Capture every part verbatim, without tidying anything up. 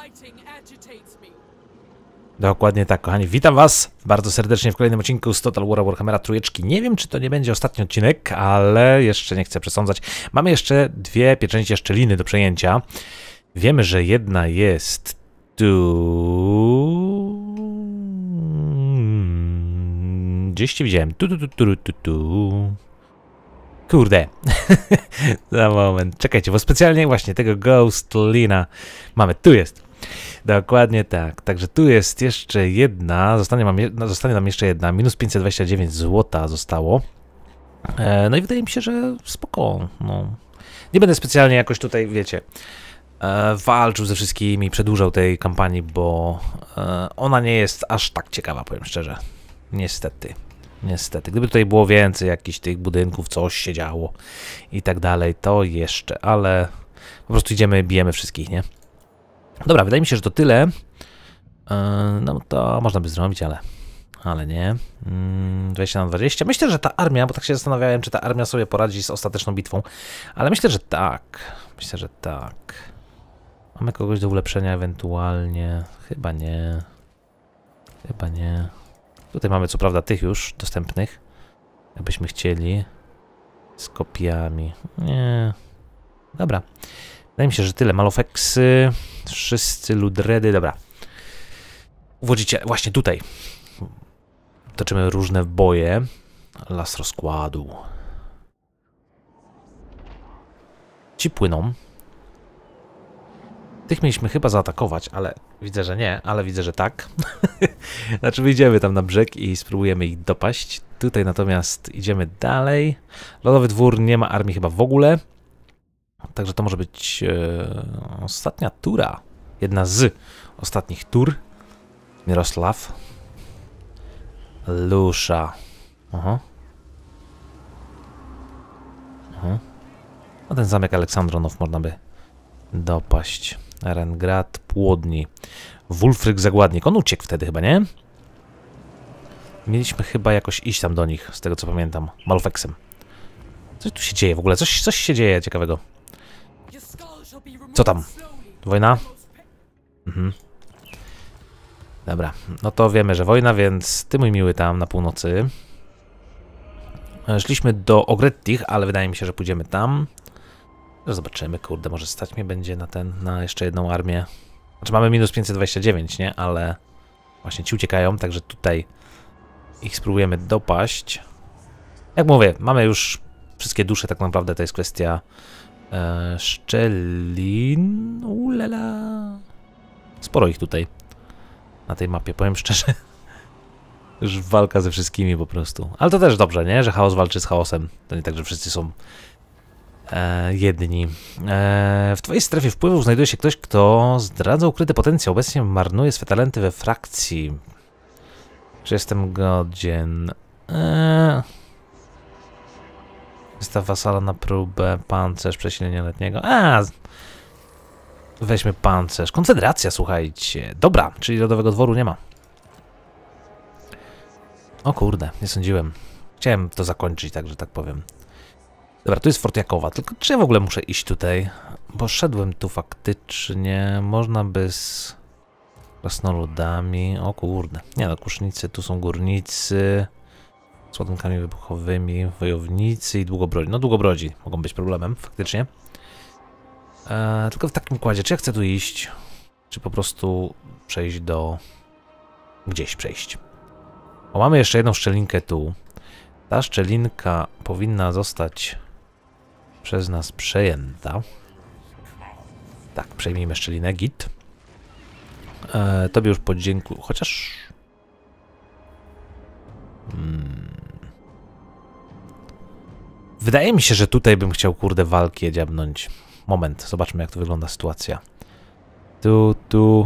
Dokładnie tak, kochani. Witam was bardzo serdecznie w kolejnym odcinku z Total War Warhammera trójeczki. Nie wiem, czy to nie będzie ostatni odcinek, ale jeszcze nie chcę przesądzać. Mamy jeszcze dwie pieczęcie szczeliny do przejęcia. Wiemy, że jedna jest tu... Gdzieś ci widziałem. Tu, tu, tu, tu, tu, tu. Kurde. Za moment. Czekajcie, bo specjalnie właśnie tego Ghost Lina mamy. Tu jest. Dokładnie tak. Także tu jest jeszcze jedna. Zostanie, mam, no, zostanie nam jeszcze jedna. Minus pięćset dwadzieścia dziewięć złota zostało. E, no i wydaje mi się, że spoko. No. Nie będę specjalnie jakoś tutaj, wiecie, e, walczył ze wszystkimi, przedłużał tej kampanii, bo e, ona nie jest aż tak ciekawa, powiem szczerze. Niestety. Niestety. Gdyby tutaj było więcej jakichś tych budynków, coś się działo i tak dalej, to jeszcze, ale po prostu idziemy, bijemy wszystkich, nie? Dobra, wydaje mi się, że to tyle. Yy, no to można by zrobić, ale ale nie. Yy, dwadzieścia na dwadzieścia. Myślę, że ta armia, bo tak się zastanawiałem, czy ta armia sobie poradzi z ostateczną bitwą, ale myślę, że tak. Myślę, że tak. Mamy kogoś do ulepszenia ewentualnie. Chyba nie. Chyba nie. Tutaj mamy co prawda tych już dostępnych. Jakbyśmy chcieli. Z kopiami. Nie. Dobra. Wydaje mi się, że tyle. Malofeksy. Wszyscy ludredy. Dobra. Uwodzicie właśnie tutaj. Toczymy różne boje. Las rozkładu. Ci płyną. Tych mieliśmy chyba zaatakować, ale widzę, że nie, ale widzę, że tak. Znaczy wyjdziemy tam na brzeg i spróbujemy ich dopaść. Tutaj natomiast idziemy dalej. Lodowy dwór nie ma armii chyba w ogóle. Także to może być e, ostatnia tura. Jedna z ostatnich tur. Mirosław. Lusza. Aha. Aha. No ten zamek Aleksandronow można by dopaść. Erengrad, Płodni. Wulfryk Zagładnik. On uciekł wtedy chyba, nie? Mieliśmy chyba jakoś iść tam do nich, z tego co pamiętam. Malofeksem. Co tu się dzieje w ogóle? Coś, coś się dzieje ciekawego. Co tam? Wojna? Mhm. Dobra, no to wiemy, że wojna, więc ty mój miły tam na północy. Szliśmy do Ogrettich, ale wydaje mi się, że pójdziemy tam. Zobaczymy, kurde, może stać mnie będzie na ten, na jeszcze jedną armię. Znaczy mamy minus pięćset dwadzieścia dziewięć, nie? Ale właśnie ci uciekają, także tutaj ich spróbujemy dopaść. Jak mówię, mamy już wszystkie dusze, tak naprawdę to jest kwestia e, szczelin. Ulala. Sporo ich tutaj na tej mapie, powiem szczerze. Już walka ze wszystkimi po prostu. Ale to też dobrze, nie? Że chaos walczy z chaosem. To nie tak, że wszyscy są E, jedni. E, w twojej strefie wpływów znajduje się ktoś, kto zdradza ukryty potencjał. Obecnie marnuje swe talenty we frakcji. Czy jestem godzien? E, Wystaw wasala na próbę. Pancerz, przesilenia letniego. A, weźmy pancerz. Konfederacja, słuchajcie. Dobra, czyli Lodowego Dworu nie ma. O kurde, nie sądziłem. Chciałem to zakończyć, tak, że tak powiem. Dobra, tu jest Fort Jakowa, tylko czy ja w ogóle muszę iść tutaj? Bo szedłem tu faktycznie, można by z krasnoludami, o kurde, nie no, kusznicy, tu są górnicy, z ładunkami wybuchowymi, wojownicy i długobrodzi. No długobrodzi mogą być problemem, faktycznie. Eee, tylko w takim układzie, czy ja chcę tu iść, czy po prostu przejść do... gdzieś przejść. O, mamy jeszcze jedną szczelinkę tu. Ta szczelinka powinna zostać przez nas przejęta. Tak, przejmijmy szczelinę, git. E, tobie już podziękuję, chociaż... Hmm. Wydaje mi się, że tutaj bym chciał, kurde, walki dziabnąć. Moment, zobaczmy jak to wygląda sytuacja. Tu, tu...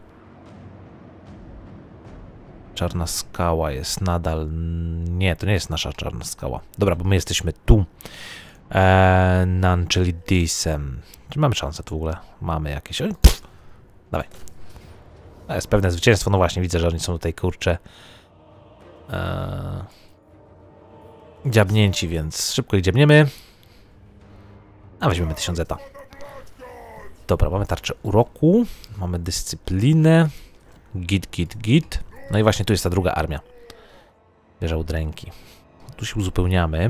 Czarna skała jest nadal... Nie, to nie jest nasza czarna skała. Dobra, bo my jesteśmy tu. Eee, Nanchelidisem. Czy mamy szansę tu w ogóle? Mamy jakieś... Pff. Dawaj. To jest pewne zwycięstwo. No właśnie, widzę, że oni są tutaj, kurcze... Eee, dziabnięci, więc szybko ich dziabniemy. A weźmiemy tysiąc zeta. Dobra, mamy tarczę uroku, mamy dyscyplinę, git, git, git. No i właśnie tu jest ta druga armia. Wieża udręki. Tu się uzupełniamy.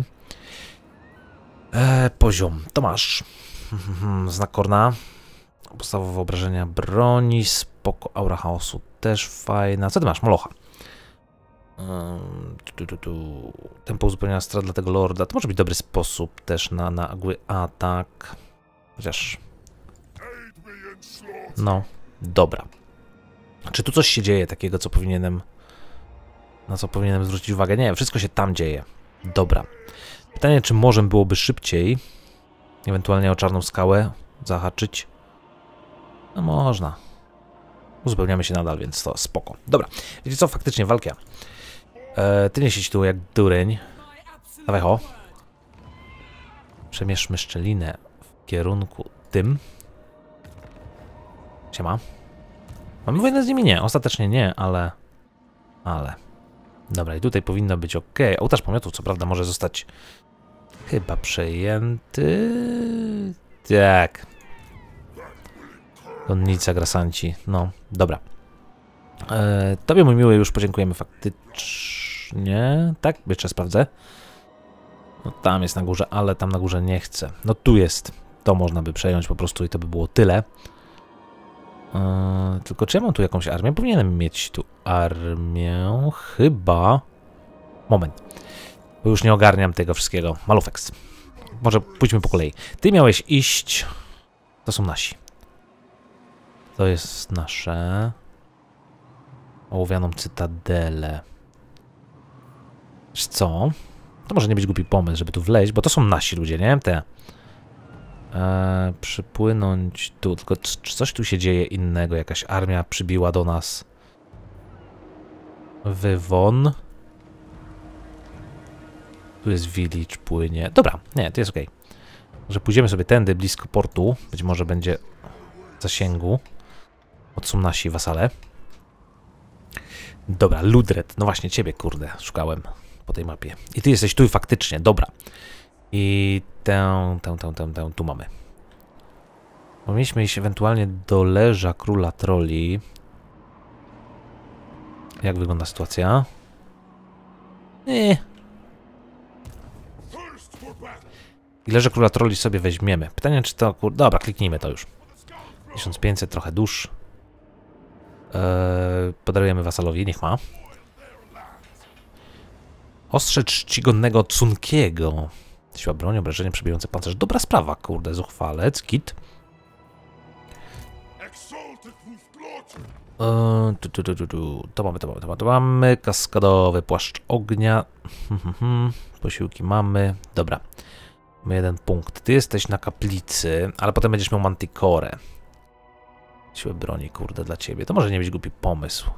E, poziom, to masz. Znak Korna. Podstawowe obrażenia broni, spoko, aura chaosu też fajna. Co ty masz? Molocha. Um, tu, tu, tu. Tempo uzupełnienia strat dla tego lorda. To może być dobry sposób też na nagły atak. Chociaż... No, dobra. Czy tu coś się dzieje takiego, co powinienem... Na co powinienem zwrócić uwagę? Nie, wszystko się tam dzieje. Dobra. Pytanie, czy może byłoby szybciej ewentualnie o czarną skałę zahaczyć? No można. Uzupełniamy się nadal, więc to spoko. Dobra. Wiecie co? Faktycznie walka. E, ty nie siedź tu jak dureń. Dawaj ho. Przemieszmy szczelinę w kierunku tym. Siema. Mamy wojnę z nimi? Nie. Ostatecznie nie, ale... Ale... Dobra, i tutaj powinno być ok. Ołtarz pomiotów, co prawda, może zostać chyba przejęty. Tak. Konnica, grasanci. No, dobra. E, tobie, mój miły, już podziękujemy faktycznie. Tak? Jeszcze sprawdzę. No, tam jest na górze, ale tam na górze nie chcę. No tu jest. To można by przejąć po prostu i to by było tyle. Eee, tylko czy ja mam tu jakąś armię? Powinienem mieć tu armię. Chyba... Moment. Bo już nie ogarniam tego wszystkiego. Malufex. Może pójdźmy po kolei. Ty miałeś iść... To są nasi. To jest nasze... Ołowianą cytadelę. Wiesz co? To może nie być głupi pomysł, żeby tu wleźć, bo to są nasi ludzie, nie? Te... Eee, przypłynąć tu, tylko czy coś tu się dzieje innego? Jakaś armia przybiła do nas wywon. Tu jest village, płynie. Dobra, nie, to jest ok. Że pójdziemy sobie tędy, blisko portu. Być może będzie w zasięgu. Od są nasi wasale. Dobra, Ludred. No właśnie, ciebie, kurde, szukałem po tej mapie. I ty jesteś tu faktycznie, dobra. I tę, tę, tę, tę, tę, tu mamy. Bo mieliśmy iść ewentualnie do leża króla troli. Jak wygląda sytuacja? Nie. I leże króla troli sobie weźmiemy. Pytanie, czy to... Kur... Dobra, kliknijmy to już. tysiąc pięćset, trochę dusz. Eee, podarujemy wasalowi, niech ma. Ostrze czcigodnego Cunkiego. Siła broni, obrażenie, przebijające pancerz. Dobra sprawa, kurde, zuchwalec, kit. Eee, tu, tu, tu, tu, tu. To mamy, to mamy, to mamy, to mamy. Kaskadowy płaszcz ognia. Posiłki mamy. Dobra. Mamy jeden punkt. Ty jesteś na kaplicy, ale potem będziesz miał manticore. Siłę broni, kurde, dla ciebie. To może nie być głupi pomysł.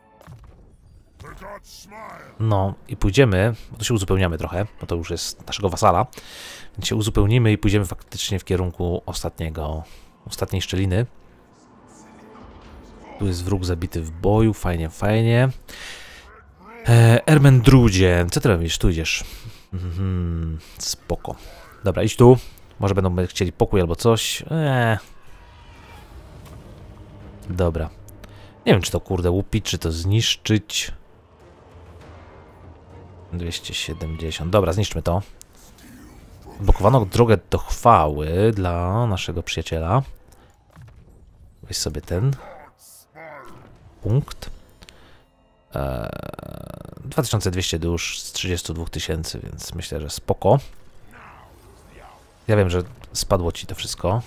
No i pójdziemy, bo to się uzupełniamy trochę, bo to już jest naszego wasala. Więc się uzupełnimy i pójdziemy faktycznie w kierunku ostatniego, ostatniej szczeliny. Tu jest wróg zabity w boju, fajnie, fajnie. E, Ermendrudzie, co ty robisz? Tu idziesz. Mhm, spoko. Dobra, idź tu. Może będą chcieli pokój albo coś. Eee. Dobra. Nie wiem, czy to kurde łupić, czy to zniszczyć. dwieście siedemdziesiąt. Dobra, zniszczmy to. Blokowano drogę do chwały dla naszego przyjaciela. Weź sobie ten punkt. Eee, dwa tysiące dwieście dusz z trzydziestu dwóch tysięcy, więc myślę, że spoko. Ja wiem, że spadło ci to wszystko.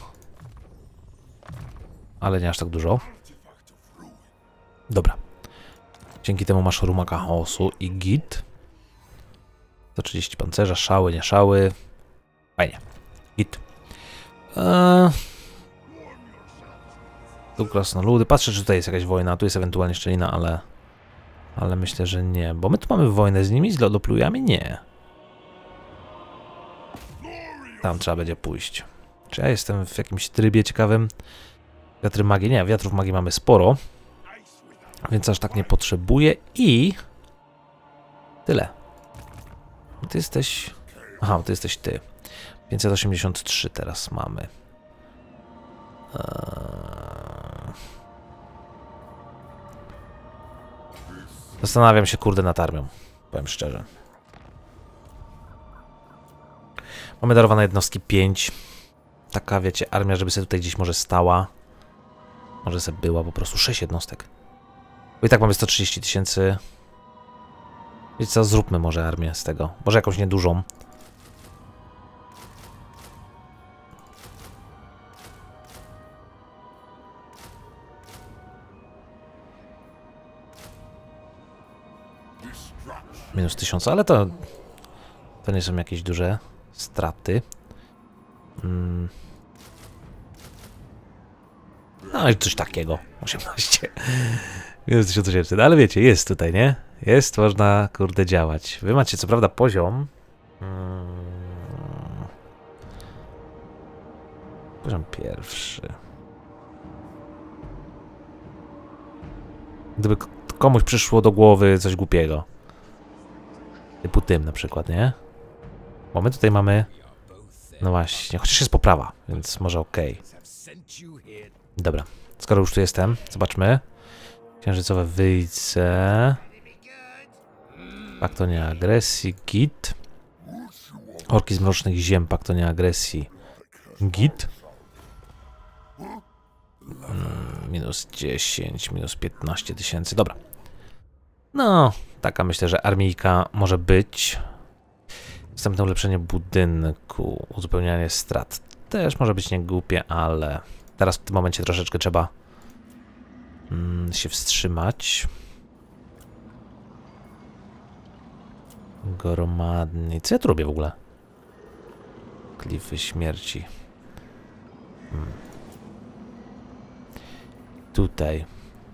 Ale nie aż tak dużo. Dobra. Dzięki temu masz rumaka chaosu i git. sto trzydzieści pancerza, szały, nie szały. Fajnie. Git. Eee... Tu krasnoludy. Patrzę, czy tutaj jest jakaś wojna. Tu jest ewentualnie szczelina, ale... Ale myślę, że nie. Bo my tu mamy wojnę z nimi, z lodoplujami? Nie. Tam trzeba będzie pójść. Czy ja jestem w jakimś trybie ciekawym? Wiatry magii? Nie, wiatrów magii mamy sporo. Więc aż tak nie potrzebuję i... Tyle. Ty jesteś... Aha, ty jesteś ty. pięćset osiemdziesiąt trzy teraz mamy. Zastanawiam się, kurde, nad armią. Powiem szczerze. Mamy darowane jednostki pięć. Taka, wiecie, armia, żeby sobie tutaj gdzieś może stała. Może sobie była po prostu sześć jednostek. Bo i tak mamy sto trzydzieści tysięcy. Wiecie co, zróbmy może armię z tego. Może jakąś niedużą. Minus tysiąc, ale to... To nie są jakieś duże straty. Hmm. No i coś takiego. osiemnaście. Minus tysiąc osiemset, ale wiecie, jest tutaj, nie? Jest, można, kurde, działać. Wy macie co prawda poziom. Hmm. Poziom pierwszy. Gdyby komuś przyszło do głowy coś głupiego. Typu tym na przykład, nie? Bo my tutaj mamy... No właśnie, chociaż jest poprawa, więc może okej. Dobra, skoro już tu jestem, zobaczmy. Księżycowe wyjce. Paktonie agresji, git. Orki z mrocznych ziem, paktonie agresji, git. Mm, minus dziesięć, minus piętnaście tysięcy, dobra. No, taka myślę, że armijka może być. Następne ulepszenie budynku, uzupełnianie strat. Też może być niegłupie, ale teraz w tym momencie troszeczkę trzeba mm, się wstrzymać. Gromadni. Co ja tu robię w ogóle? Klify śmierci. Hmm. Tutaj.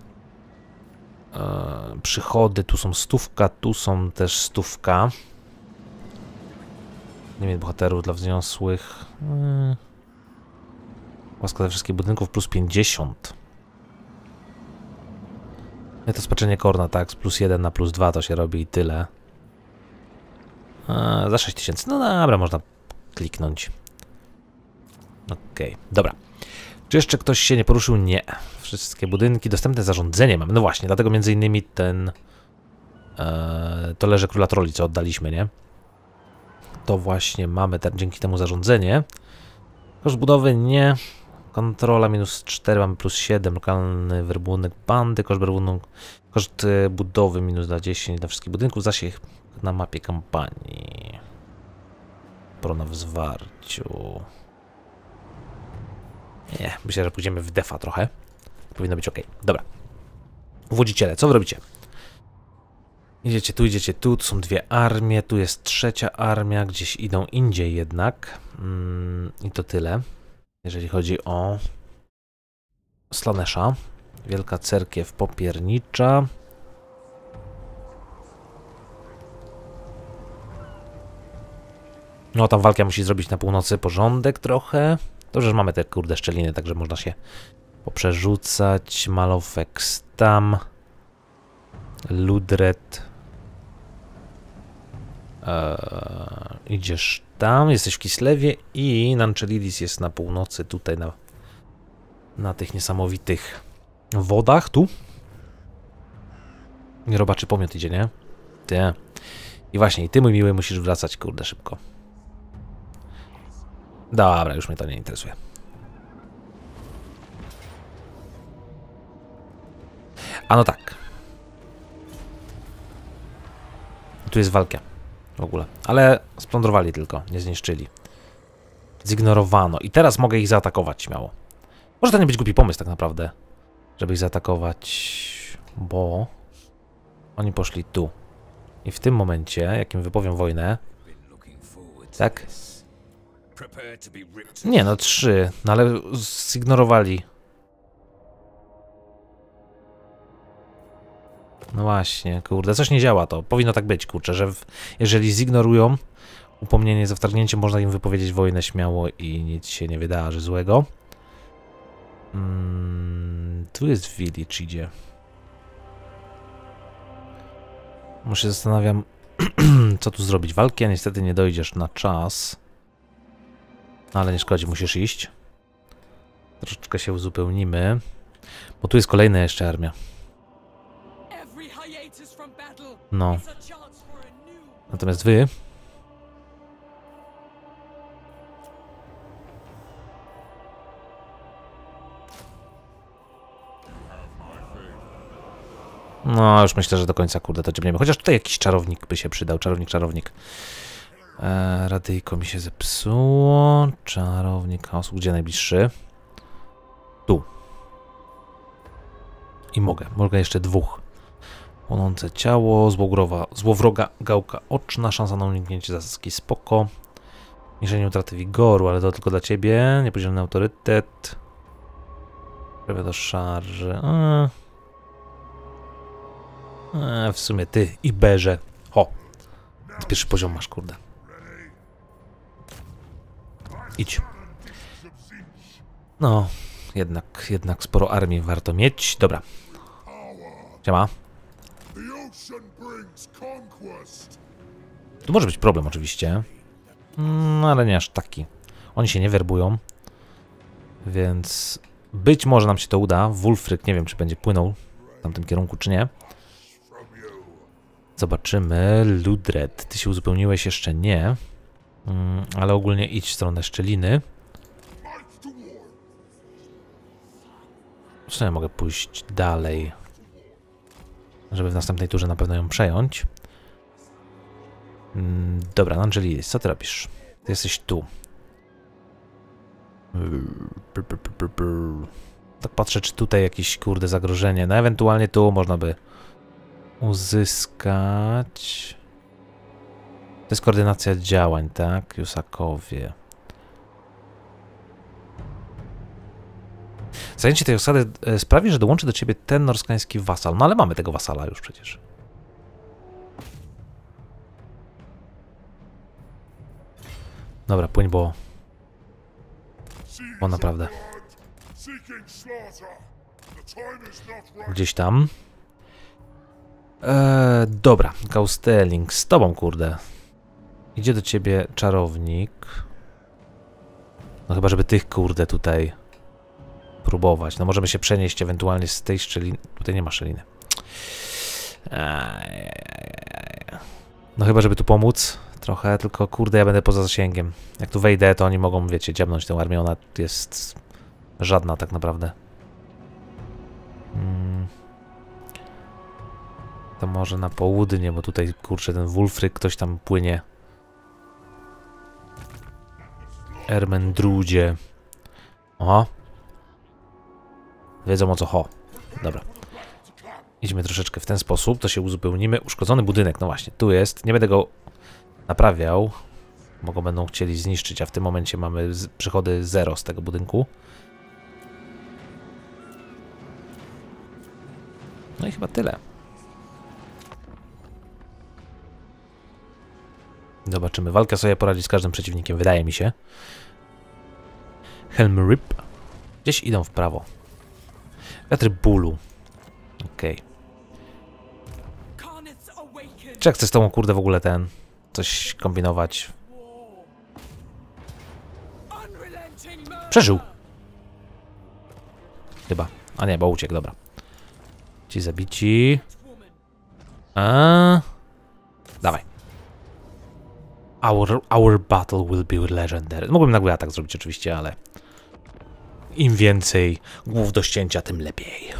E, przychody, tu są stówka, tu są też stówka. Nie wiem, bohaterów dla wzniosłych. Hmm. Łaska ze wszystkich budynków plus pięćdziesiąt. Nie, to spaczenie korna, tak? Z plus jeden na plus dwa to się robi i tyle. E, za sześć tysięcy. No dobra, można kliknąć. Okej, okay, dobra. Czy jeszcze ktoś się nie poruszył? Nie. Wszystkie budynki, dostępne zarządzenie mamy. No właśnie, dlatego między innymi ten... E, to leże Króla Trolli, co oddaliśmy, nie? To właśnie mamy ten, dzięki temu zarządzenie. Koszt budowy nie. Kontrola minus cztery, mamy plus siedem. Lokalny werbunek bandy. Koszt, werbunek, koszt budowy minus dla dziesięć dla wszystkich budynków. Zasięg na mapie kampanii. Prona w zwarciu. Nie, myślę, że pójdziemy w defa trochę. Powinno być ok. Dobra. Wodziciele, co wy robicie? Idziecie tu, idziecie tu, tu są dwie armie, tu jest trzecia armia, gdzieś idą indziej jednak. Mm, I to tyle. Jeżeli chodzi o Slanesha. Wielka cerkiew popiernicza. No tam walka musi zrobić na północy porządek trochę. Dobrze, że mamy te kurde szczeliny, także można się poprzerzucać. Malofex tam. Ludret. Eee, idziesz tam, jesteś w Kislewie i Nanczelidis jest na północy, tutaj na, na tych niesamowitych wodach, tu. I robaczy pomiot idzie, nie? Ty. I właśnie, i ty, mój miły, musisz wracać, kurde, szybko. Dobra, już mnie to nie interesuje. A no tak. Tu jest walka. W ogóle. Ale splądrowali tylko, nie zniszczyli. Zignorowano. I teraz mogę ich zaatakować śmiało. Może to nie być głupi pomysł tak naprawdę, żeby ich zaatakować, bo oni poszli tu. I w tym momencie, jak im wypowiem wojnę, tak? Nie, no trzy, no ale zignorowali. No właśnie, kurde, coś nie działa to. Powinno tak być, kurczę, że w, jeżeli zignorują upomnienie za wtargnięcie, można im wypowiedzieć wojnę śmiało i nic się nie wydarzy złego. Mm, tu jest village, idzie. Muszę się zastanawiam, co tu zrobić. Walki, a niestety nie dojdziesz na czas. No, ale nie szkodzi, musisz iść. Troszeczkę się uzupełnimy. Bo tu jest kolejna jeszcze armia. No. Natomiast wy... No, już myślę, że do końca, kurde, to ciemniemy. Chociaż tutaj jakiś czarownik by się przydał. Czarownik, czarownik. Eee, radyjko mi się zepsuło. Czarownik chaosu. Gdzie najbliższy? Tu. I mogę. Mogę jeszcze dwóch. Płonące ciało. Złowroga, złowroga gałka oczna. Szansa na uniknięcie zasadzki. Spoko. Zmniejszenie utraty wigoru, ale to tylko dla ciebie. Niepodzielny autorytet. Prawie do szarży. Eee. Eee, w sumie ty i berze. Ho. Pierwszy poziom masz, kurde. Idź. No, jednak, jednak sporo armii warto mieć. Dobra. Siema. Tu może być problem oczywiście. No, ale nie aż taki. Oni się nie werbują. Więc być może nam się to uda. Wulfryk nie wiem, czy będzie płynął w tamtym kierunku, czy nie. Zobaczymy. Ludred, ty się uzupełniłeś jeszcze nie. Mm, ale ogólnie idź w stronę szczeliny. Co ja mogę pójść dalej? Żeby w następnej turze na pewno ją przejąć. Mm, dobra, Angelis, co ty robisz? Ty jesteś tu. Tak patrzę, czy tutaj jakieś, kurde, zagrożenie. No ewentualnie tu można by uzyskać... To jest koordynacja działań, tak? Jusakowie. Zajęcie tej osady sprawi, że dołączy do ciebie ten norskański wasal. No ale mamy tego wasala już przecież. Dobra, płyń, bo... Bo naprawdę. Gdzieś tam. Eee, dobra, Gaustelling, z tobą, kurde. Idzie do ciebie czarownik. No chyba, żeby tych, kurde, tutaj próbować. No możemy się przenieść ewentualnie z tej szczeliny. Tutaj nie ma szczeliny. No chyba, żeby tu pomóc trochę, tylko kurde, ja będę poza zasięgiem. Jak tu wejdę, to oni mogą, wiecie, dziabnąć tę armię. Ona jest żadna tak naprawdę. Hmm. To może na południe, bo tutaj, kurczę, ten Wulfryk ktoś tam płynie. Ermendrudzie. Oho. Wiedzą o co ho. Dobra. Idźmy troszeczkę w ten sposób, to się uzupełnimy. Uszkodzony budynek, no właśnie, tu jest. Nie będę go naprawiał, bo go będą chcieli zniszczyć, a w tym momencie mamy przychody zero z tego budynku. No i chyba tyle. Zobaczymy. Walka sobie poradzi z każdym przeciwnikiem, wydaje mi się. Helm Rip. Gdzieś idą w prawo. Wiatry bólu. Okej. Okay. Czy jak chcę z tobą, kurde, w ogóle ten... coś kombinować? Przeżył. Chyba. A nie, bo uciekł, dobra. Ci zabici. A... Dawaj. Our, our battle will be legendary. Mógłbym nagły atak zrobić oczywiście, ale... Im więcej głów do ścięcia, tym lepiej.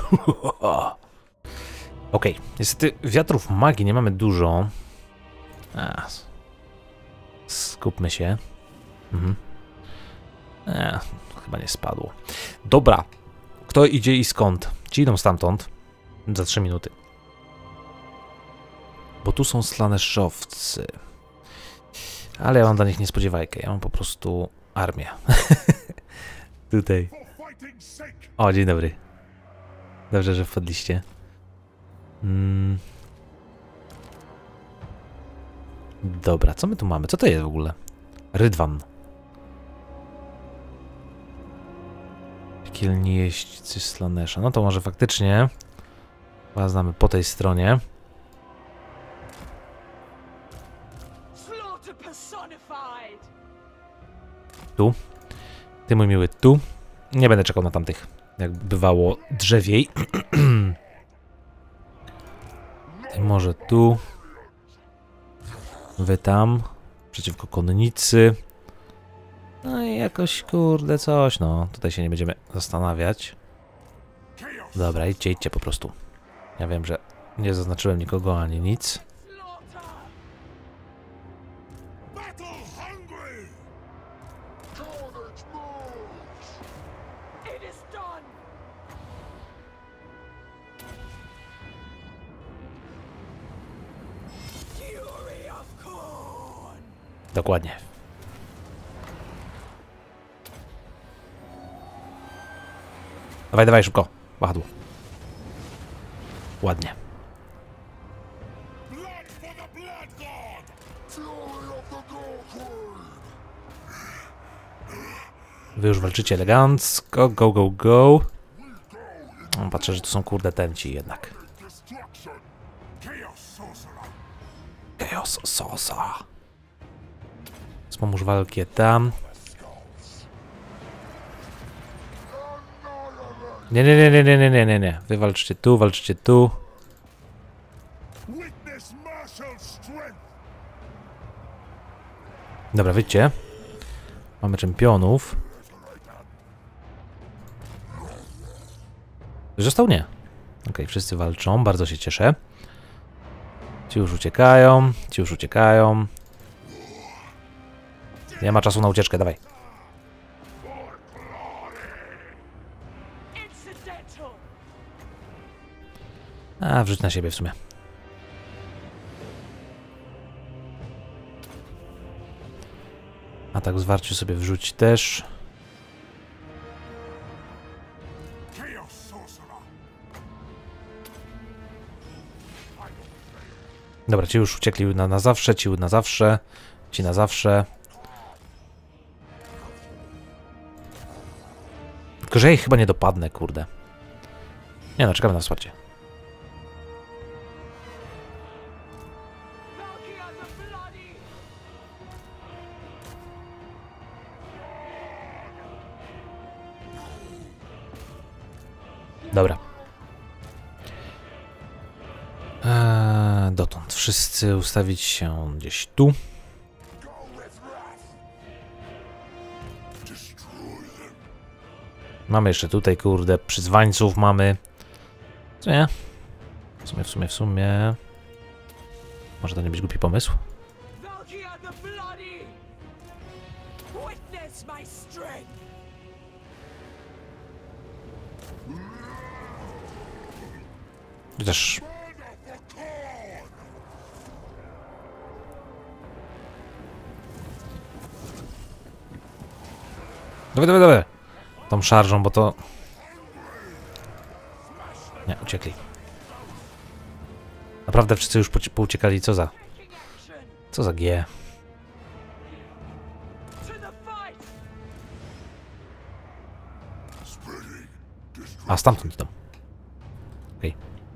Okej, okay. Niestety wiatrów magii nie mamy dużo. A, skupmy się. Mhm. A, chyba nie spadło. Dobra. Kto idzie i skąd? Ci idą stamtąd. Za trzy minuty. Bo tu są slaneszowcy. Ale ja mam dla nich niespodziewajkę. Ja mam po prostu armię. Tutaj. O, dzień dobry. Dobrze, że wpadliście. Hmm. Dobra, co my tu mamy? Co to jest w ogóle? Rydwan. Piekielni jeźdźcy Slanesza. No to może faktycznie znamy po tej stronie. Tu. Ty, mój miły, tu. Nie będę czekał na tamtych, jak bywało drzewiej. Może tu. Wy tam. Przeciwko konnicy. No i jakoś, kurde, coś, no. Tutaj się nie będziemy zastanawiać. Dobra, idźcie, idźcie po prostu. Ja wiem, że nie zaznaczyłem nikogo ani nic. Dokładnie. Dawaj, dawaj, szybko. Wahadło. Ładnie. Wy już walczycie elegancko. Go, go, go. Patrzę, że tu są kurde tenci jednak. Chaos Sosa. Pomóż walkę tam. Nie, nie, nie, nie, nie, nie, nie, nie. Wy walczcie tu, walczcie tu. Dobra, wyjdźcie. Mamy czempionów. Został? Nie. Ok, wszyscy walczą, bardzo się cieszę. Ci już uciekają, ci już uciekają. Nie ma czasu na ucieczkę, dawaj. A, wrzuć na siebie w sumie. A tak w zwarciu sobie wrzuć też. Dobra, ci już uciekli na, na zawsze, ci na zawsze, ci na zawsze. Tylko, że ja ich chyba nie dopadnę, kurde. Nie no, czekamy na wsparcie. Dobra. Eee, dotąd wszyscy ustawić się gdzieś tu. Mamy jeszcze tutaj, kurde, przyzwańców mamy. Co nie? W sumie, w sumie, w sumie... Może to nie być głupi pomysł? Chociaż... Dawaj, dawaj, dawaj! Tą szarżą, bo to... Nie, uciekli. Naprawdę wszyscy już pouciekali. Co za... Co za G? A, stamtąd idą. Okej.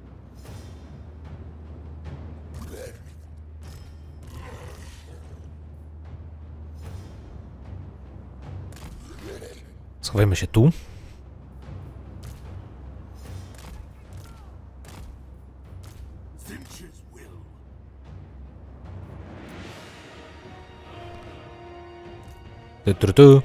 Schowajmy się tu. Tu, tu, tu.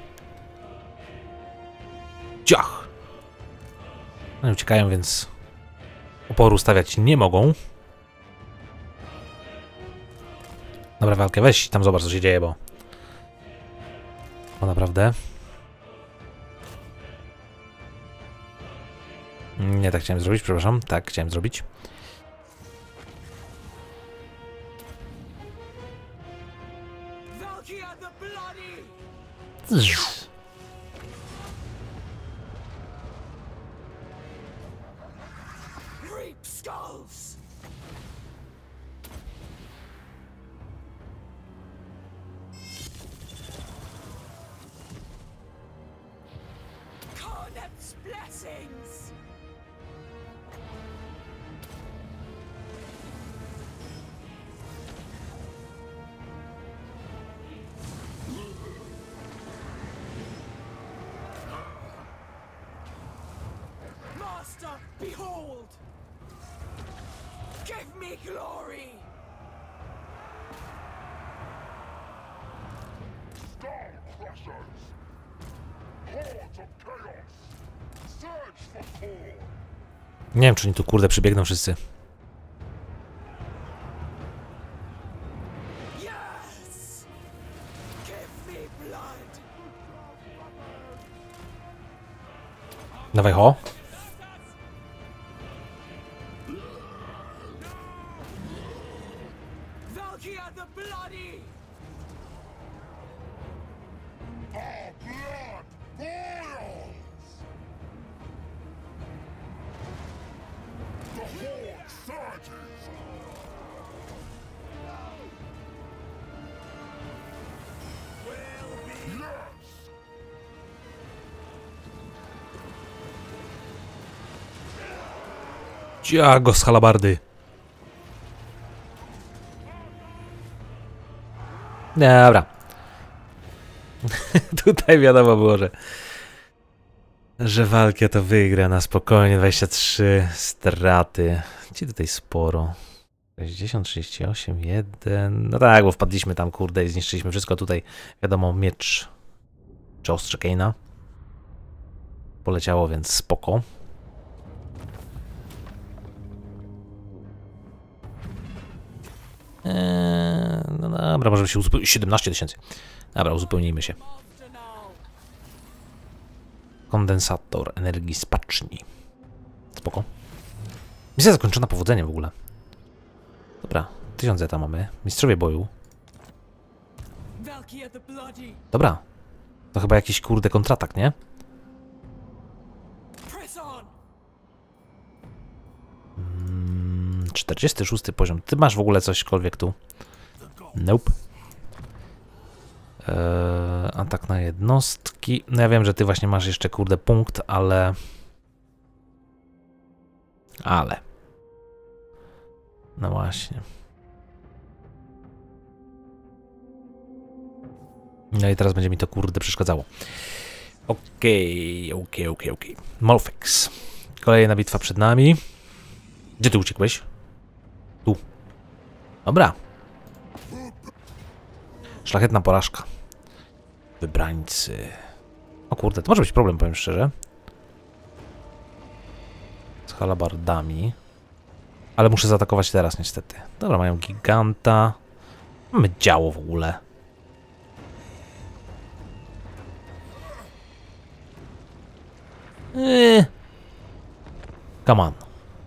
Ciach! No, uciekają, więc oporu stawiać nie mogą. Dobra, walkę, weź tam zobacz, co się dzieje, bo... Bo naprawdę... Nie tak chciałem zrobić, przepraszam. Tak chciałem zrobić. Behold! Give me glory! Star Crushers! Hordes of chaos! Search for core! Nie wiem, czy oni tu kurde przybiegną wszyscy. Yes! Give me blood! Dawaj, ho. Valkia the Bloody! Our blood boils! The horde surges! Will be Yes! Dziago z halabardy. Dobra. Tutaj wiadomo było, że że walkę to wygra na spokojnie. dwadzieścia trzy straty. Ci tutaj sporo. sześćdziesiąt, trzydzieści osiem, jeden. No tak, bo wpadliśmy tam, kurde, i zniszczyliśmy wszystko. Tutaj, wiadomo, miecz czy ostrze Kaina poleciało, więc spoko. Eee, no dobra, możemy się uzupełnić. siedemnaście tysięcy. Dobra, uzupełnijmy się. Kondensator energii spaczni. Spoko. Misja zakończona powodzeniem w ogóle. Dobra, tysiąc zeta mamy. Mistrzowie boju. Valkia the Bloody! Dobra. To chyba jakiś kurde kontratak, nie? Press on! Mm, czterdziesty szósty poziom. Ty masz w ogóle cośkolwiek tu? Nope. Eee, atak na jednostki. No ja wiem, że ty właśnie masz jeszcze kurde punkt, ale... Ale... No właśnie. No i teraz będzie mi to kurde przeszkadzało. Okej, okej, okej, okej. Molfex. Kolejna bitwa przed nami. Gdzie ty uciekłeś? Tu. Dobra. Szlachetna porażka. Wybrańcy. O kurde, to może być problem, powiem szczerze. Z halabardami. Ale muszę zaatakować teraz niestety. Dobra, mają giganta. Mamy działo w ogóle. Eee. Come on.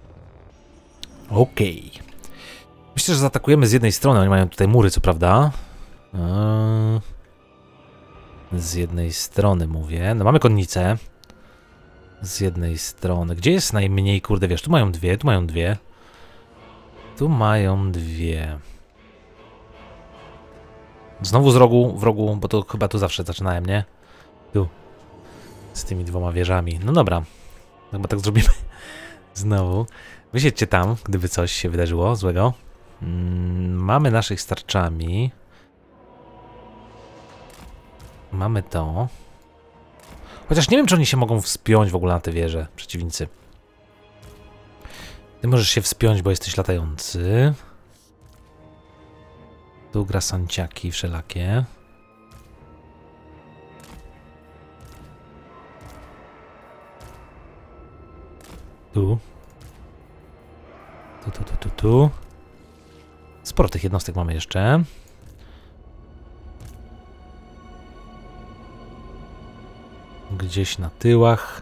Okej. Okay. Myślę, że zaatakujemy z jednej strony. Oni mają tutaj mury, co prawda. Eee. Z jednej strony mówię. No mamy konnicę. Z jednej strony. Gdzie jest najmniej, kurde, wiesz? Tu mają dwie, tu mają dwie. Tu mają dwie. Znowu z rogu, w rogu, bo to chyba tu zawsze zaczynałem, nie? Tu. Z tymi dwoma wieżami. No dobra. Chyba tak zrobimy. Znowu. Wysiedźcie tam, gdyby coś się wydarzyło złego. Mm, mamy naszych starczami. Mamy to. Chociaż nie wiem, czy oni się mogą wspiąć w ogóle na te wieże, przeciwnicy. Ty możesz się wspiąć, bo jesteś latający. Tu gra sanciaki wszelakie. Tu. Tu, tu, tu, tu, tu. Sporo tych jednostek mamy jeszcze. Gdzieś na tyłach.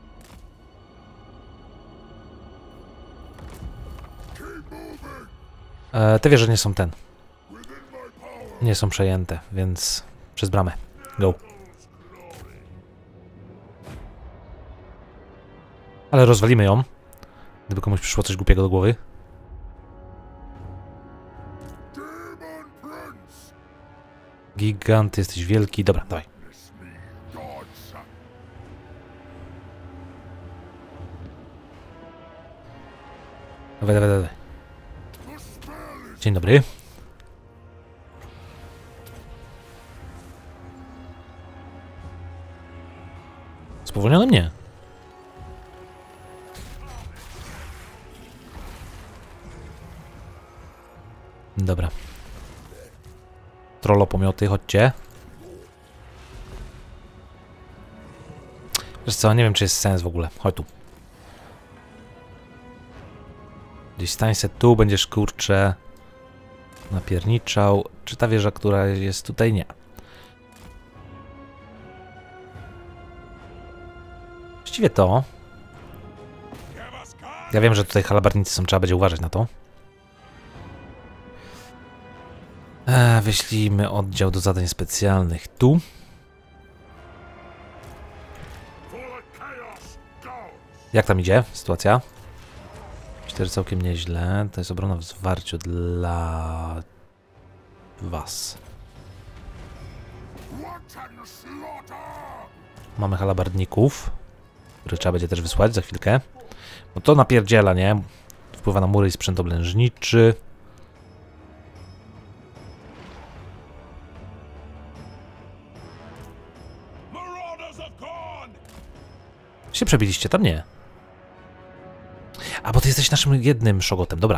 E, te wieże nie są ten. Nie są przejęte, więc przez bramę. Go. Ale rozwalimy ją. Gdyby komuś przyszło coś głupiego do głowy. Gigant, jesteś wielki. Dobra, dawaj. Dawaj, dawaj, dawaj. Dzień dobry. Spowolnione mnie. Dobra. Trollopomioty, chodźcie. Wiesz co, nie wiem, czy jest sens w ogóle. Chodź tu. Gdzieś stań se tu, będziesz kurczę napierniczał. Czy ta wieża, która jest tutaj? Nie. Właściwie to... Ja wiem, że tutaj halabarnicy są, trzeba będzie uważać na to. Eee, wyślijmy oddział do zadań specjalnych tu. Jak tam idzie sytuacja? Cztery całkiem nieźle. To jest obrona w zwarciu dla was. Mamy halabardników, których trzeba będzie też wysłać za chwilkę. No to napierdziela, nie? Wpływa na mury i sprzęt oblężniczy. Się przebiliście, tam nie. A, bo ty jesteś naszym jednym szogotem, dobra.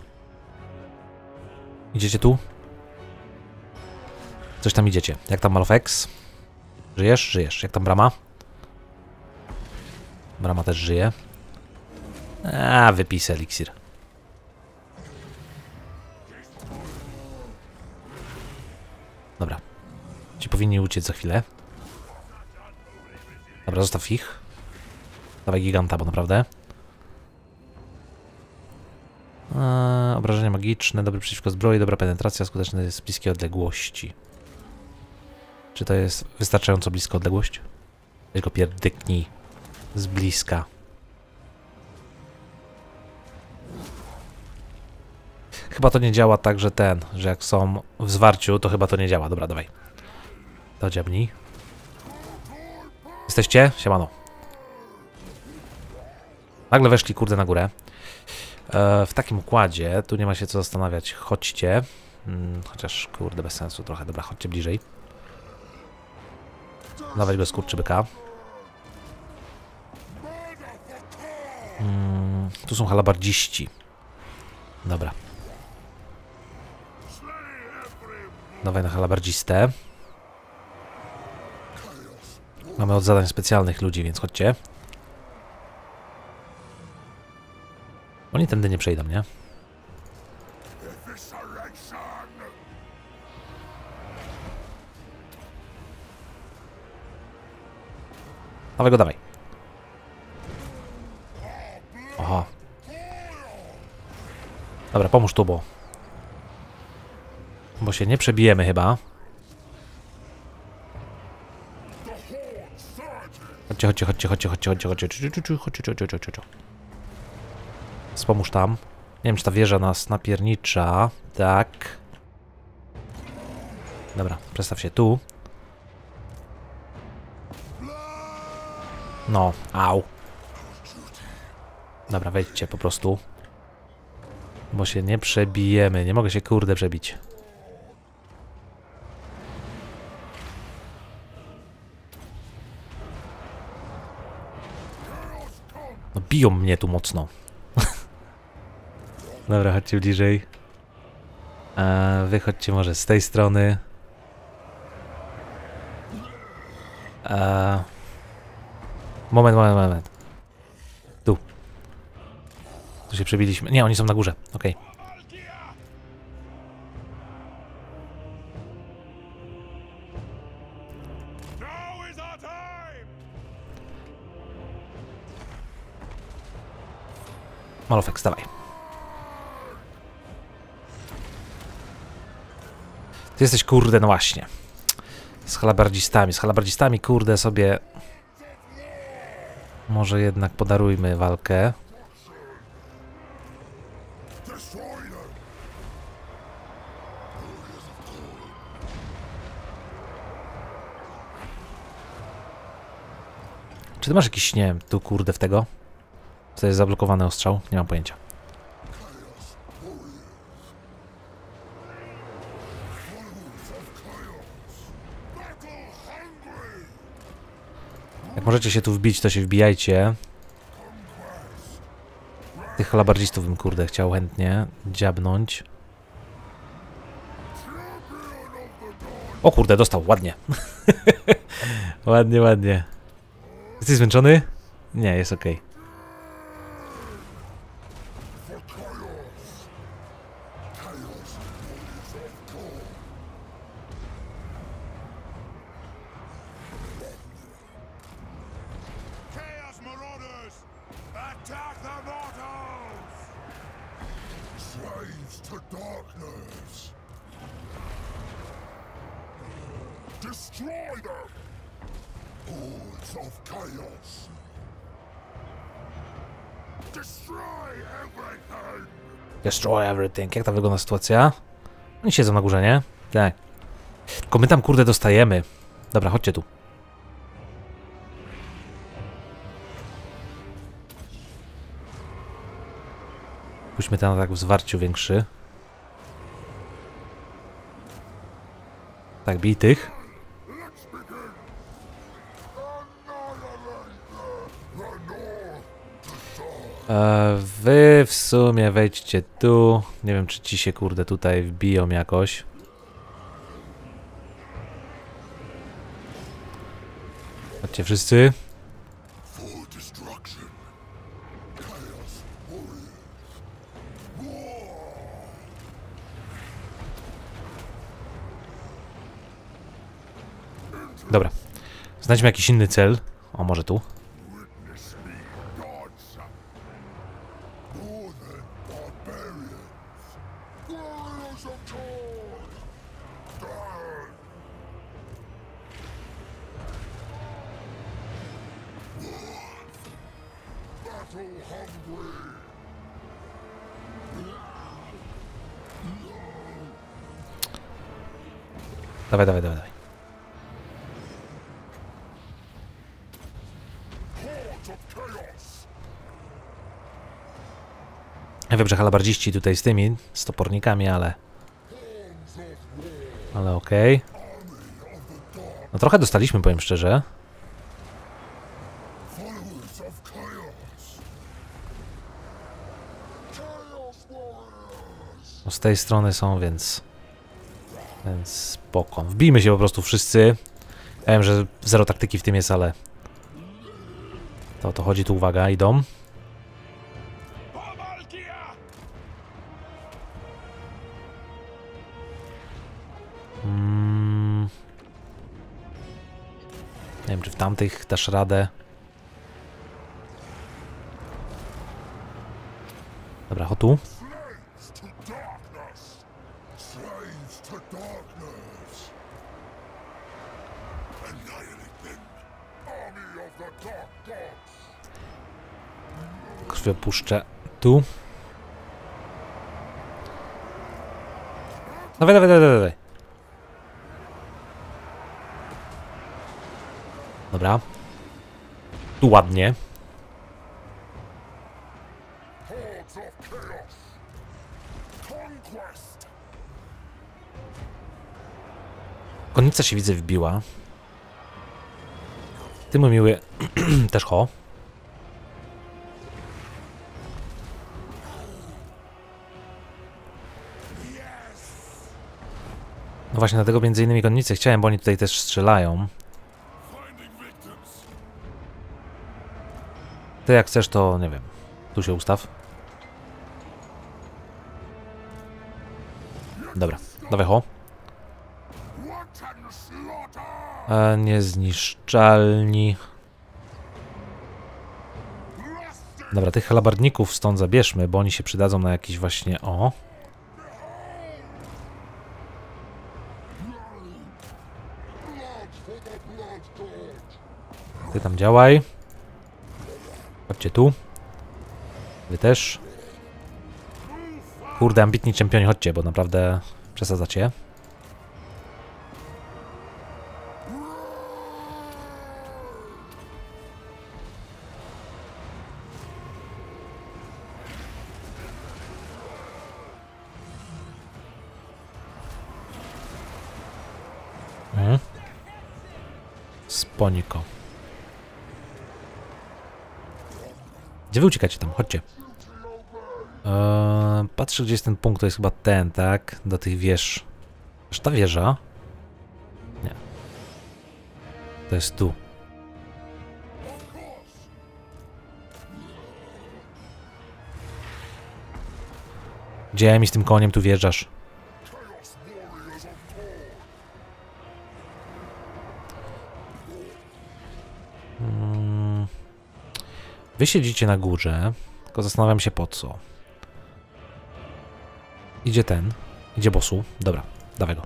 Idziecie tu? Coś tam idziecie. Jak tam Malofex? Żyjesz? Żyjesz. Jak tam Brama? Brama też żyje. A, wypis eliksir. Dobra. Ci powinni uciec za chwilę. Dobra, zostaw ich. Dawaj giganta, bo naprawdę. Eee, obrażenia magiczne, dobry przeciwko zbroi, dobra penetracja, skuteczne z bliskiej odległości. Czy to jest wystarczająco bliska odległość? Weź go pierdyknij z bliska. Chyba to nie działa tak, że ten, że jak są w zwarciu, to chyba to nie działa. Dobra, dawaj. To dziabnij. Jesteście? Siemano. Nagle weszli, kurde, na górę. E, w takim układzie, tu nie ma się co zastanawiać. Chodźcie. Hmm, chociaż, kurde, bez sensu trochę. Dobra, chodźcie bliżej. Dawać go skurczybyka. Hmm, tu są halabardziści. Dobra. Dawaj na halabardzistę. Mamy od zadań specjalnych ludzi, więc chodźcie. Oni tędy nie przejdą, nie? Dawaj go, dawaj. Aha. Dobra, pomóż tu, bo... Bo się nie przebijemy chyba. Chodźcie, chodźcie, chodźcie, chodźcie, chodźcie, chodźcie, chodźcie, chodźcie, chodźcie, chodźcie, chodźcie. Wspomóż tam. Nie wiem, czy ta wieża nas napiernicza. Tak. Dobra, przestaw się tu. No, au. Dobra, wejdźcie po prostu. Bo się nie przebijemy. Nie mogę się, kurde, przebić. No, biją mnie tu mocno. Dobra, chodźcie bliżej. Eee, wy chodźcie może z tej strony. Eee, moment, moment, moment. Tu. Tu się przebiliśmy. Nie, oni są na górze. Okej. Okay. Malofex, dawaj. Ty jesteś, kurde, no właśnie. Z halabardzistami. Z halabardzistami, kurde, sobie... Może jednak podarujmy walkę. Czy ty masz jakiś, nie wiem, tu, kurde, w tego? To jest zablokowany ostrzał? Nie mam pojęcia. Jak możecie się tu wbić, to się wbijajcie. Tych halabardzistów bym, kurde, chciał chętnie dziabnąć. O kurde, dostał, ładnie. Ładnie, ładnie. Jesteś zmęczony? Nie, jest okej. Okay. Chaos Marauders! Attack the mortals! Slaves to darkness! Destroy them! Hordes of chaos! Destroy everything! Destroy everything. Jak ta wygląda sytuacja? Oni siedzą na górze, nie? Tak. Tylko my tam kurde dostajemy. Dobra, chodźcie tu. Puśćmy ten atak w zwarciu większy. Tak, bij tych. E, wy w sumie wejdźcie tu. Nie wiem, czy ci się kurde tutaj wbiją jakoś. Chodźcie wszyscy. Dobra. Znajdźmy jakiś inny cel. O, może tu. Dawaj, dawaj, dawaj, dawaj. Ja wiem, że halabardziści tutaj z tymi, z topornikami, ale... Ale okej. Okay. No trochę dostaliśmy, powiem szczerze. No z tej strony są, więc... Więc spoko. Wbijmy się po prostu wszyscy. Ja wiem, że zero taktyki w tym jest, ale... To o to chodzi, tu uwaga, idą. Mm. Nie wiem, czy w tamtych dasz radę. Dobra, chodź tu. Krwią puszczę tu. Dawaj, dawaj, dawaj, dawaj. Dobra. Tu ładnie. Konnica się widzę wbiła. Ty mój miły też ho. No właśnie dlatego między innymi konnicy chciałem, bo oni tutaj też strzelają. Ty jak chcesz, to nie wiem. Tu się ustaw. Dobra, dawaj ho. E, niezniszczalni. Dobra, tych halabardników stąd zabierzmy, bo oni się przydadzą na jakiś właśnie... O! Ty tam działaj. Chodźcie tu. Wy też. Kurde, ambitni czempioni, chodźcie, bo naprawdę przesadzacie. Mhm. Sponiko. Gdzie wy uciekacie tam? Chodźcie. Eee, patrzę, gdzie jest ten punkt. To jest chyba ten, tak? Do tych wież. Aż ta wieża. To jest tu. Gdzie mi z tym koniem tu wjeżdżasz? Hmm. Wy siedzicie na górze, tylko zastanawiam się po co. Idzie ten. Idzie bossu. Dobra, dawaj go.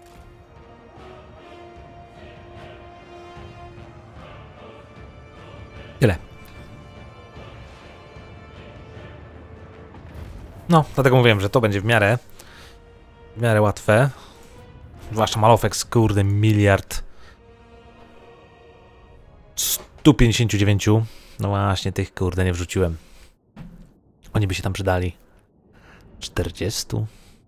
Tyle. No, dlatego mówiłem, że to będzie w miarę w miarę łatwe. Zwłaszcza Malofex, kurde, miliard sto pięćdziesiąt dziewięć. No właśnie, tych kurde nie wrzuciłem. Oni by się tam przydali. czterdzieści.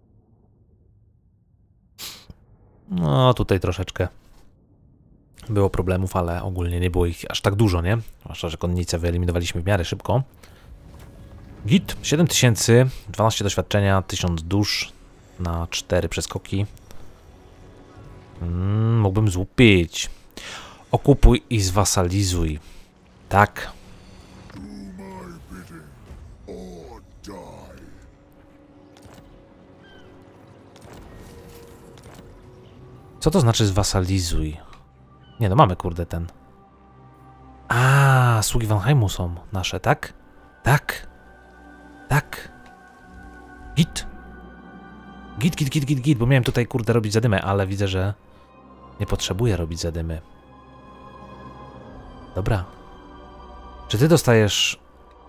No, tutaj troszeczkę było problemów, ale ogólnie nie było ich aż tak dużo, nie? Zwłaszcza, że konnicę wyeliminowaliśmy w miarę szybko. Git, siedem tysięcy, dwanaście doświadczenia, tysiąc dusz na cztery przeskoki. Mm, mógłbym złupić. Okupuj i zwasalizuj. Tak. Co to znaczy zwasalizuj? Nie no, mamy kurde ten. A, sługi Vanheimu są nasze, tak? Tak. Tak. Git. Git, git, git, git, git, bo miałem tutaj kurde robić zadymę, ale widzę, że nie potrzebuję robić zadymy. Dobra. Czy ty dostajesz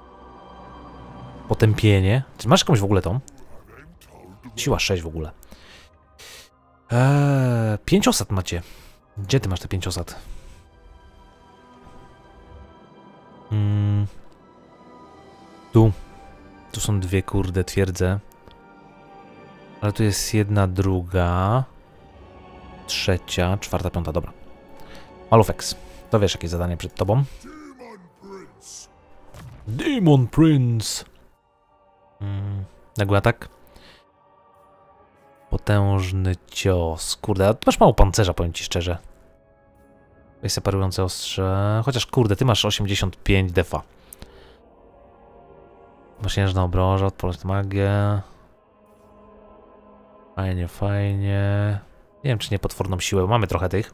potępienie? Czy masz jakąś w ogóle tą? Siła sześć w ogóle. Eee, pięć osad macie. Gdzie ty masz te pięć osad? Mm. Tu. Tu są dwie kurde twierdze. Ale tu jest jedna, druga, trzecia, czwarta, piąta, dobra. Malofex, to wiesz jakie zadanie przed tobą? Demon Prince! Mm, nagły atak. Potężny cios. Kurde, a ty masz mało pancerza, powiem ci szczerze. Weź separujące ostrze. Chociaż kurde, ty masz osiemdziesiąt pięć defa. Mosiężna obroża, odporność na magię. Fajnie, fajnie. Nie wiem, czy nie potworną siłę. Mamy trochę tych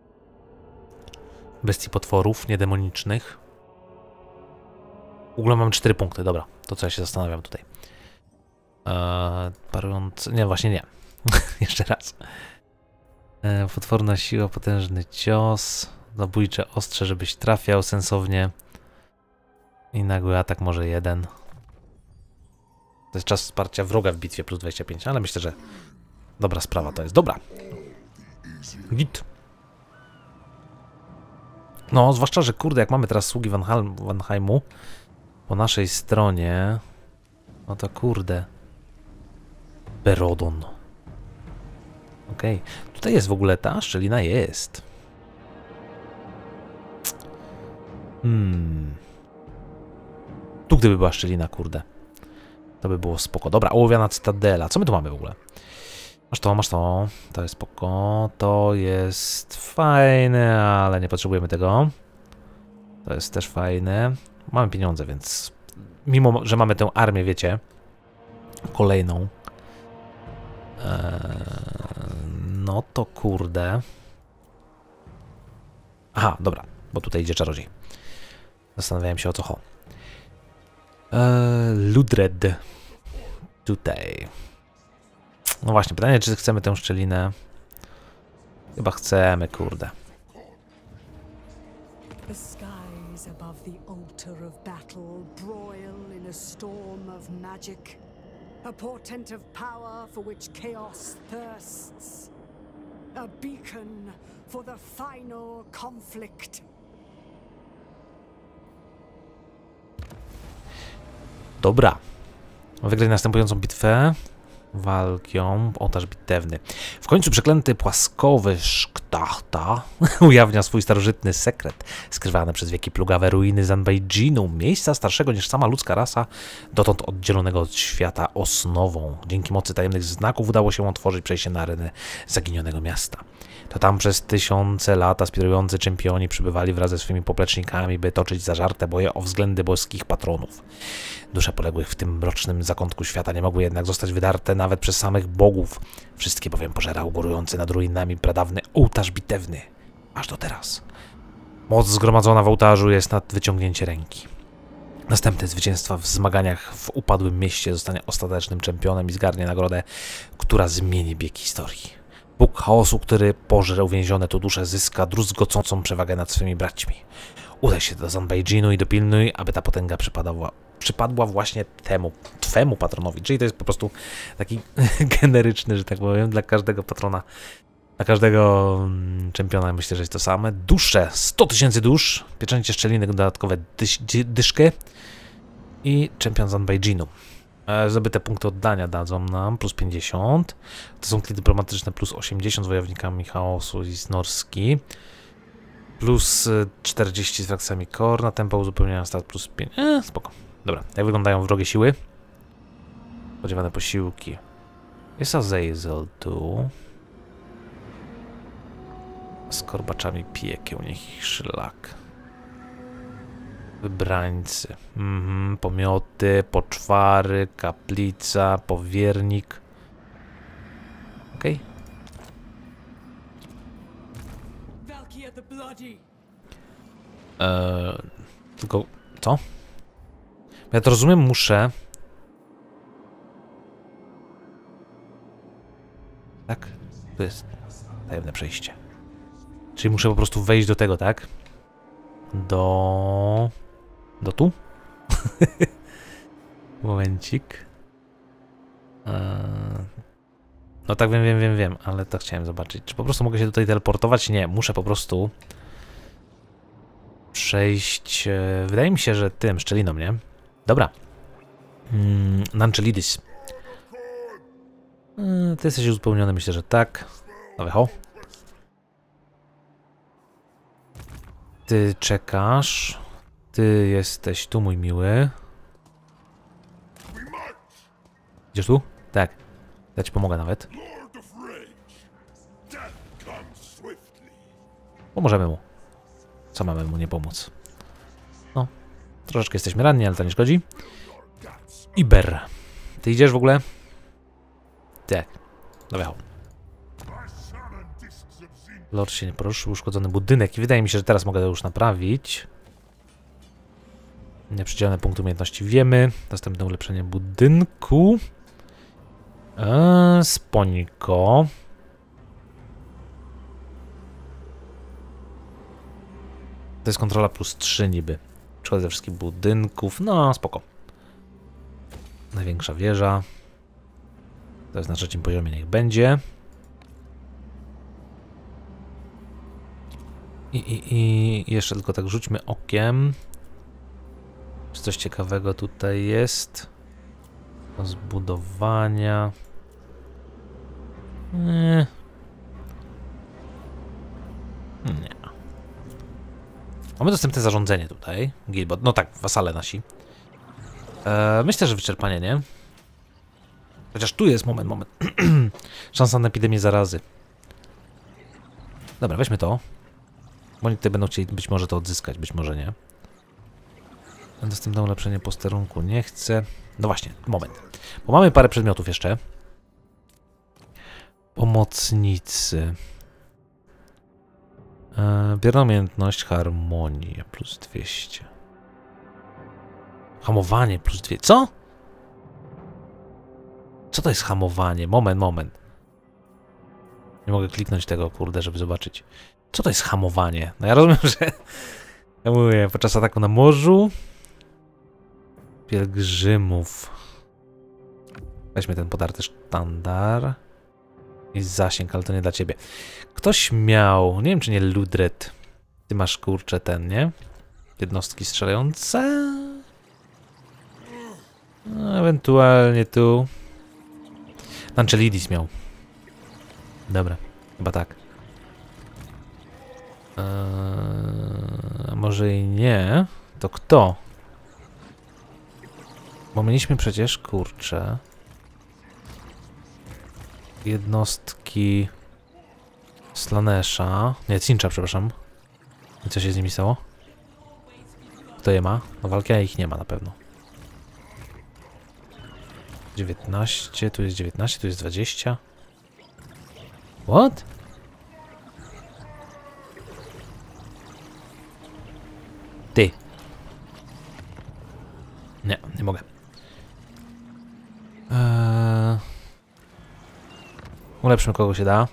bestii potworów, niedemonicznych. W ogóle mam cztery punkty, dobra. To co ja się zastanawiam tutaj. Eee, parujący... Nie, właśnie nie. Jeszcze raz. Eee, potworna siła, potężny cios. Zabójcze ostrze, żebyś trafiał sensownie. I nagły atak może jeden. To jest czas wsparcia wroga w bitwie plus dwadzieścia pięć, ale myślę, że dobra sprawa to jest. Dobra. Git. No, zwłaszcza, że kurde, jak mamy teraz sługi Vanheimu po naszej stronie, no to kurde. Berodon. Okej. Okay. Tutaj jest w ogóle ta szczelina? Jest. Hmm. Tu gdyby była szczelina, kurde. To by było spoko. Dobra, ołowiana cytadela. Co my tu mamy w ogóle? Masz to, masz to. To jest spoko. To jest fajne, ale nie potrzebujemy tego. To jest też fajne. Mamy pieniądze, więc mimo, że mamy tę armię, wiecie, kolejną, eee, no to kurde. Aha, dobra, bo tutaj idzie czarodziej. Zastanawiałem się, o co chodzi. Eee, Ludred. Tutaj. No właśnie, pytanie, czy chcemy tę szczelinę? Chyba chcemy, kurde. The skies above the altar of battle broil in a storm of magic, a portent of power for which chaos thirsts, a beacon for the final conflict. Dobra. Wygrać następującą bitwę. Walkią, ołtarz bitewny. W końcu przeklęty płaskowy Szktachta ujawnia swój starożytny sekret. Skrywane przez wieki plugawe ruiny Zanbaijinu, miejsca starszego niż sama ludzka rasa, dotąd oddzielonego od świata osnową. Dzięki mocy tajemnych znaków udało się otworzyć przejście na arenę zaginionego miasta. To tam przez tysiące lat aspirujący czempioni przybywali wraz ze swymi poplecznikami, by toczyć zażarte boje o względy boskich patronów. Dusze poległych w tym mrocznym zakątku świata nie mogły jednak zostać wydarte nawet przez samych bogów. Wszystkie bowiem pożerał górujący nad ruinami pradawny ołtarz bitewny. Aż do teraz. Moc zgromadzona w ołtarzu jest nad wyciągnięcie ręki. Następny zwycięstwa w zmaganiach w upadłym mieście zostanie ostatecznym czempionem i zgarnie nagrodę, która zmieni bieg historii. Bóg chaosu, który pożre uwięzione tu dusze, zyska druzgocącą przewagę nad swymi braćmi. Udaj się do Zanbaijinu i dopilnuj, aby ta potęga przypadła, przypadła właśnie temu, twemu patronowi. Czyli to jest po prostu taki generyczny, że tak powiem, dla każdego patrona, dla każdego mm, czempiona myślę, że jest to same. Dusze, sto tysięcy dusz, pieczęcie szczeliny, dodatkowe dysz, dyszkę i czempion Zanbaijinu. Zdobyte punkty oddania dadzą nam plus pięćdziesiąt. To są klity dyplomatyczne plus osiemdziesiąt z wojownikami chaosu i z Norski. Plus czterdzieści z frakcjami Korna. Tempo uzupełnienia start plus pięć. Eee, spoko. Dobra, jak wyglądają wrogie siły? Spodziewane posiłki. Jest Azazel tu. Z korbaczami piekieł, niech ich szlak. Wybrańcy. Mhm, pomioty, poczwary, kaplica, powiernik. Okej. Valkyria the Bloody. Eee, tylko... co? Ja to rozumiem, muszę... Tak? To jest tajemne przejście. Czyli muszę po prostu wejść do tego, tak? Do... Do tu? Momencik. Eee... No tak, wiem, wiem, wiem, wiem, ale to chciałem zobaczyć. Czy po prostu mogę się tutaj teleportować? Nie, muszę po prostu przejść... E... Wydaje mi się, że tym, szczeliną, nie? Dobra. Mm, Nanchelidis. Eee, ty jesteś uzupełniony, myślę, że tak. Dawaj, ho. Ty czekasz. Ty jesteś tu, mój miły. Idziesz tu? Tak. Ja ci pomogę nawet. Pomożemy mu. Co mamy mu nie pomóc? No. Troszeczkę jesteśmy ranni, ale to nie szkodzi. Iber. Ty idziesz w ogóle? Tak. Dawaj, ho. Lord się nie poruszył, uszkodzony budynek i wydaje mi się, że teraz mogę to już naprawić. Nieprzydzielone punkty umiejętności wiemy. Następne ulepszenie budynku. Eee, Sponiko. To jest kontrola plus trzy niby. Przychodzę ze wszystkich budynków. No, spoko. Największa wieża. To jest na trzecim poziomie, niech będzie. I, i, i jeszcze tylko tak rzućmy okiem. Czy coś ciekawego tutaj jest? Do zbudowania. Nie. Nie. Mamy dostępne zarządzenie tutaj. Gilbot. No tak, wasale nasi. Eee, myślę, że wyczerpanie, nie? Chociaż tu jest, moment, moment. Szansa na epidemię zarazy. Dobra, weźmy to. Bo oni tutaj będą chcieli być może to odzyskać, być może nie. Dostępne ulepszenie posterunku nie chcę. No właśnie, moment. Bo mamy parę przedmiotów jeszcze. Pomocnicy. Eee, bierna umiejętność harmonia plus dwieście. Hamowanie plus dwie. Co? Co to jest hamowanie? Moment, moment. Nie mogę kliknąć tego, kurde, żeby zobaczyć. Co to jest hamowanie? No ja rozumiem, że... Ja mówię, podczas ataku na morzu... Pielgrzymów. Weźmy ten podarty sztandar. I zasięg, ale to nie dla ciebie. Ktoś miał... Nie wiem, czy nie Ludred. Ty masz, kurczę, ten, nie? Jednostki strzelające? No, ewentualnie tu. Angelidis miał. Dobra, chyba tak. Eee, może i nie. To kto? Bo mieliśmy przecież, kurczę, jednostki Slanesha, nie, Cincha, przepraszam. I co się z nimi stało? Kto je ma? No Walkia ich nie ma na pewno. dziewiętnaście, tu jest dziewiętnaście, tu jest dwadzieścia. What? Ty. Nie, nie mogę. Eee... Ulepszymy kogo się da.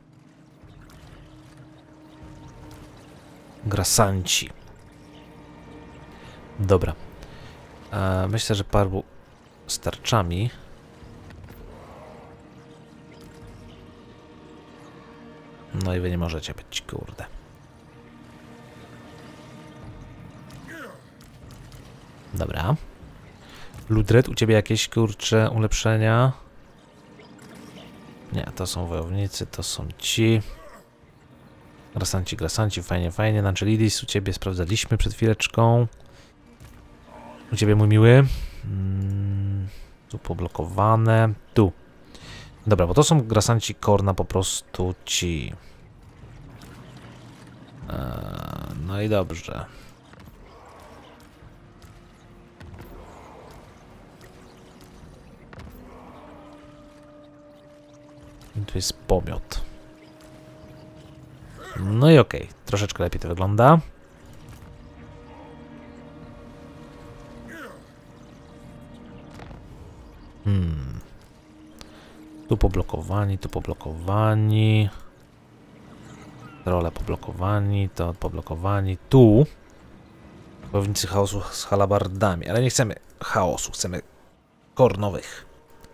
Grasanci. Dobra. Eee, myślę, że paru z tarczami. No i wy nie możecie być, kurde. Dobra. Ludred, u ciebie jakieś, kurcze, ulepszenia? Nie, to są wojownicy, to są ci. Grasanci, grasanci, fajnie, fajnie. Angelidis, u ciebie sprawdzaliśmy przed chwileczką. U ciebie, mój miły. Hmm, tu poblokowane. Tu. Dobra, bo to są grasanci Korna po prostu ci. Eee, no i dobrze. I tu jest pomiot. No i okej, okay. Troszeczkę lepiej to wygląda. Hmm. Tu poblokowani, tu poblokowani. Role poblokowani, to poblokowani. Tu wojownicy chaosu z halabardami, ale nie chcemy chaosu, chcemy kornowych.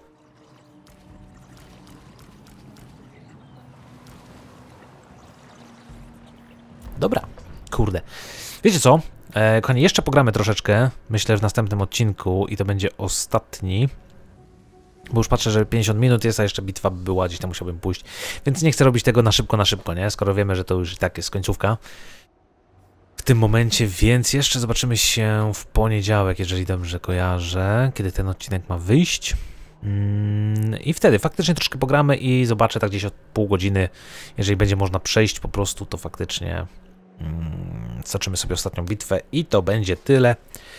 Dobra, kurde. Wiecie co? E, kochani, jeszcze pogramy troszeczkę. Myślę, w następnym odcinku i to będzie ostatni. Bo już patrzę, że pięćdziesiąt minut jest, a jeszcze bitwa była, gdzieś tam musiałbym pójść. Więc nie chcę robić tego na szybko, na szybko, nie? Skoro wiemy, że to już i tak jest końcówka. W tym momencie, więc jeszcze zobaczymy się w poniedziałek, jeżeli dobrze kojarzę, kiedy ten odcinek ma wyjść. Mm, I wtedy faktycznie troszkę pogramy i zobaczę tak gdzieś od pół godziny, jeżeli będzie można przejść po prostu, to faktycznie mm, zobaczymy sobie ostatnią bitwę i to będzie tyle.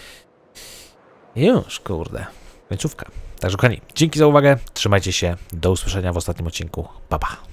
Już, kurde, końcówka. Także kochani, dzięki za uwagę, trzymajcie się, do usłyszenia w ostatnim odcinku, pa pa.